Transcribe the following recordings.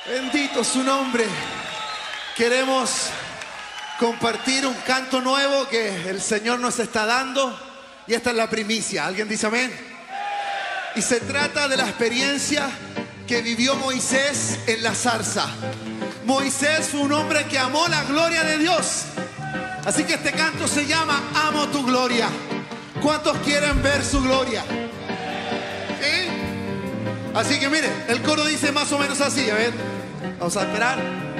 Bendito su nombre. Queremos compartir un canto nuevo que el Señor nos está dando. Y esta es la primicia. ¿Alguien dice amén? Y se trata de la experiencia que vivió Moisés en la zarza. Moisés fue un hombre que amó la gloria de Dios. Así que este canto se llama Amo tu gloria. ¿Cuántos quieren ver su gloria? ¿Sí? Así que miren, el coro dice más o menos así. A ver, vamos a esperar.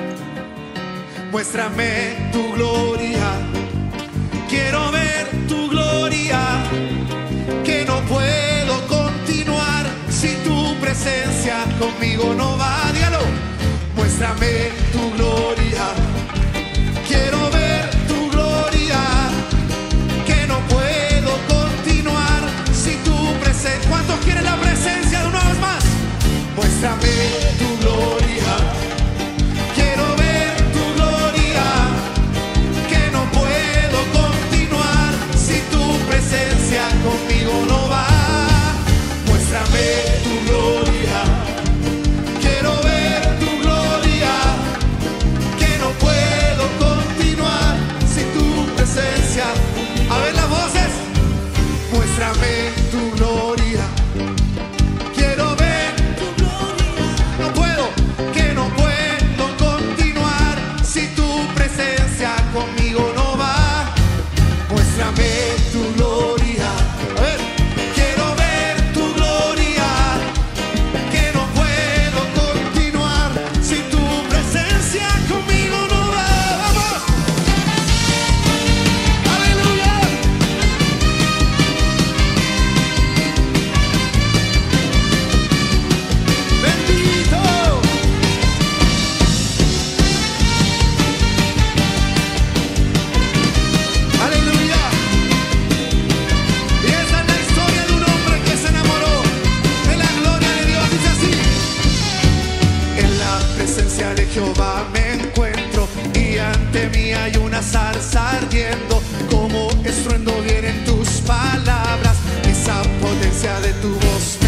Muéstrame tu gloria, quiero ver tu gloria, que no puedo continuar si tu presencia conmigo no va. Dígalo. Muéstrame tu gloria, quiero ver tu gloria, que no puedo continuar si tu presencia. ¿Cuántos quieren la presencia de una vez más? Muéstrame tu gloria, quiero ver tu gloria, que no puedo continuar si tu presencia conmigo no va. Muéstrame tu gloria, quiero ver tu gloria, que no puedo continuar si tu presencia. A ver las voces. Muéstrame tu gloria, quiero ver tu gloria, no puedo, que no puedo continuar si tu presencia conmigo no va. Muéstrame tu gloria, a ver, quiero ver tu gloria, que no puedo continuar si tu presencia conmigo no va. ¡Vamos! ¡Aleluya! ¡Bendito! ¡Aleluya! Y esa es la historia de un hombre que se enamoró de la gloria de Dios. Dice así: en la presencia de Jehová me encuentro, y ante mí hay una zarza ardiendo. Como estruendo vienen tus palabras, esa potencia de tu voz